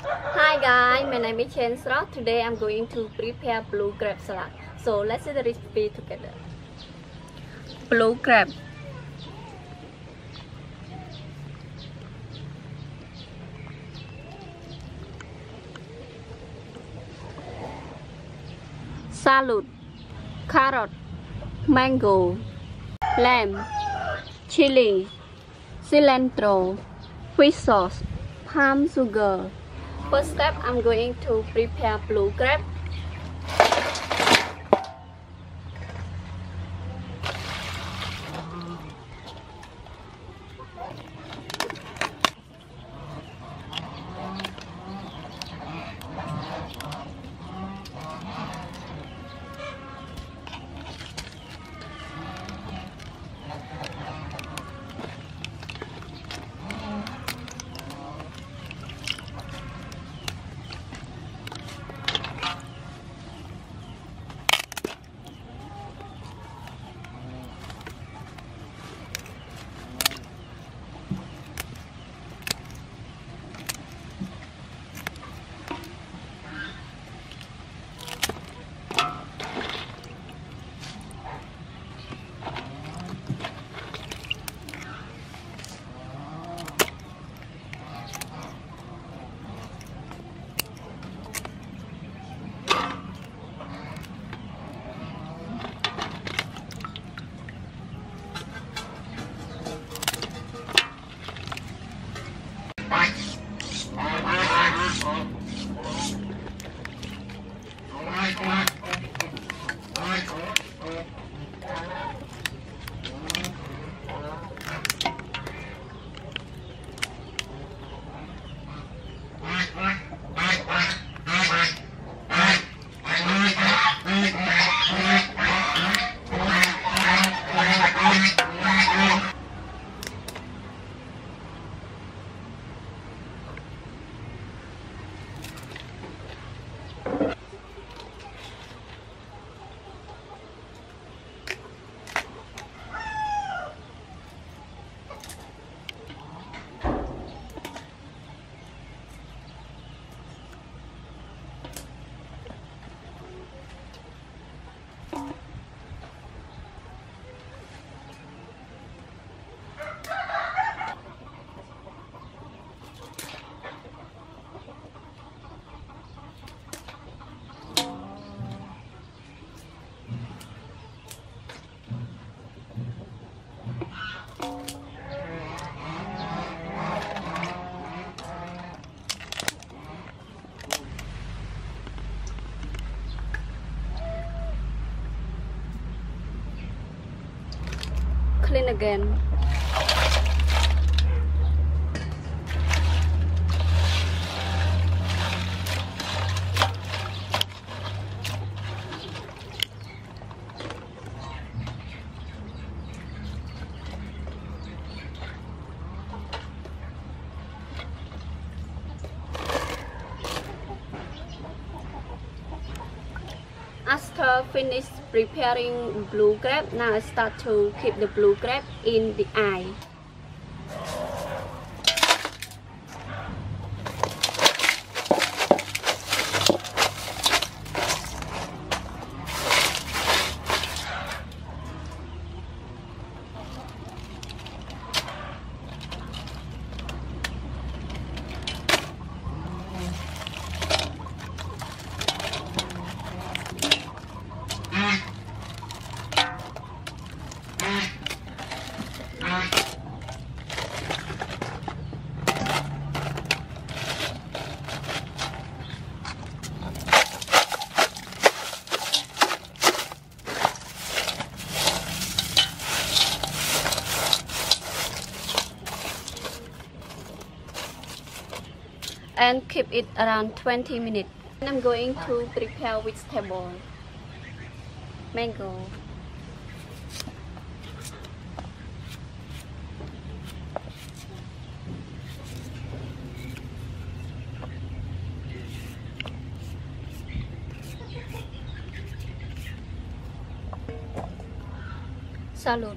Hi guys, my name is Chensra. Today I'm going to prepare blue crab salad. So let's see the recipe together. Blue crab, salad, carrot, mango, lamb, chili, cilantro, fish sauce, palm sugar. First step, I'm going to prepare blue crab. Clean again. After finish preparing blue crab, now I start to keep the blue crab in the eye. And keep it around 20 minutes. And I'm going to prepare vegetable. Mango, salad,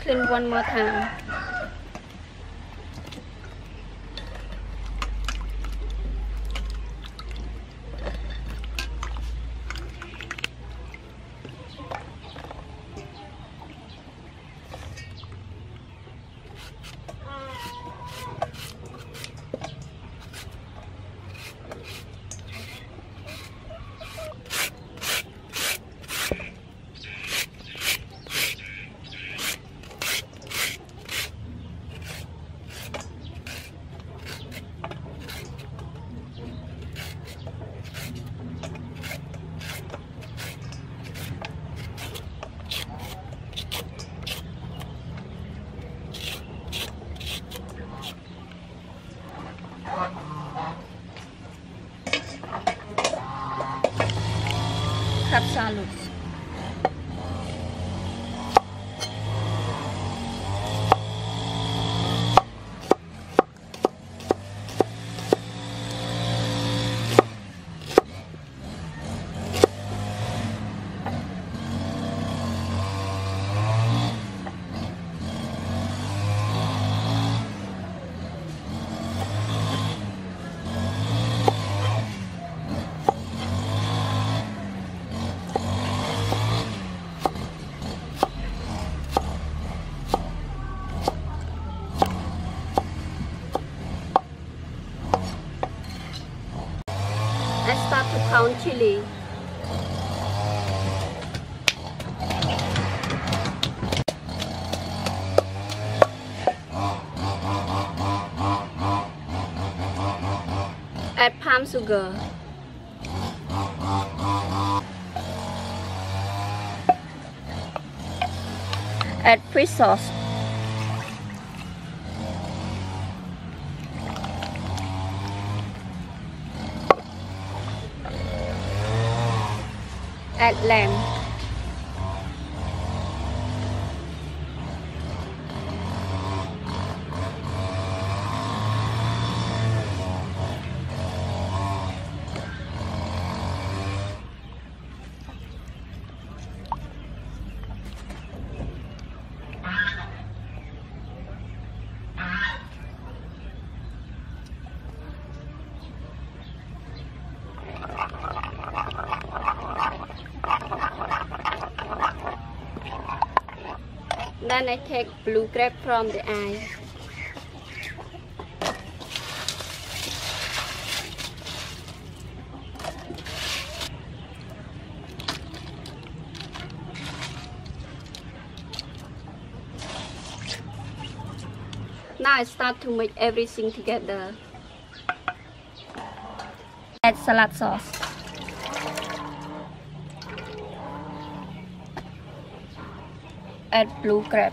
clean one more time. Crab salad. I start to pound chili. Add palm sugar. Add fish sauce. Add lamb. Then I take blue crab from the eye. Now I start to make everything together. Add salad sauce. Add blue crab.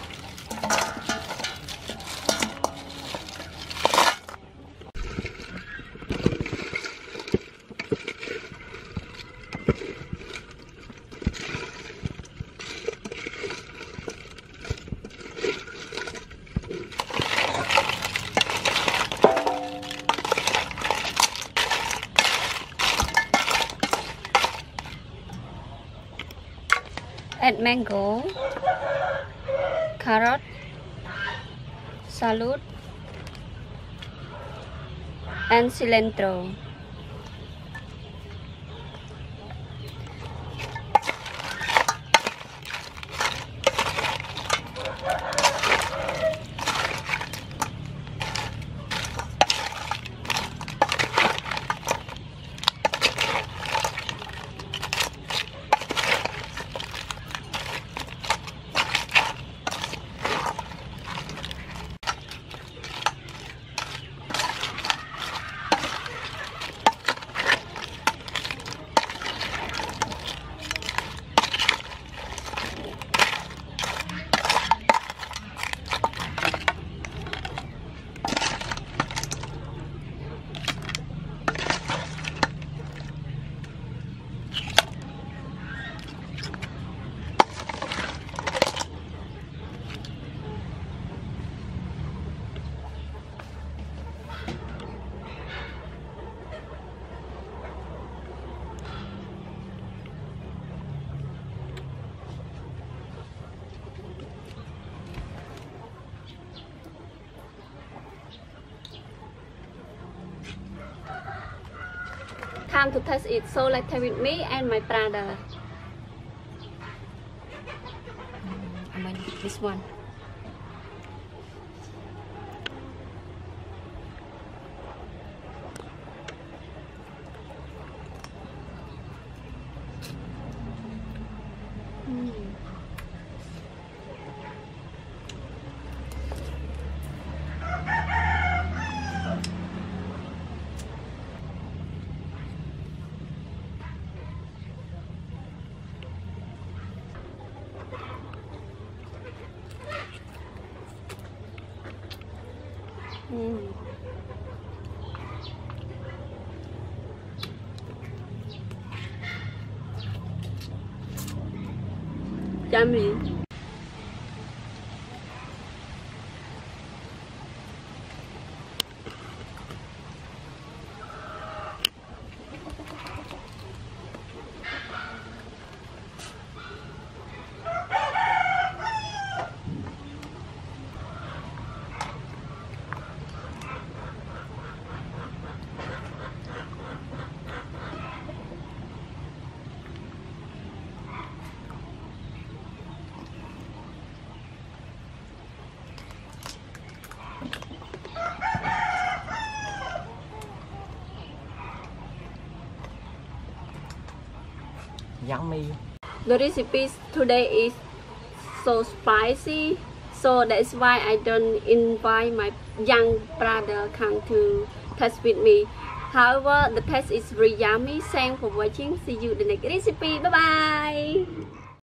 Add mango, carrot, salad, and cilantro. come to test it. So let's try with me and my brother. I mean this one. Yummy. Yummy. The recipe today is so spicy, so that's why I don't invite my young brother come to test with me. However, the taste is really yummy. Thanks for watching. See you in the next recipe. Bye bye.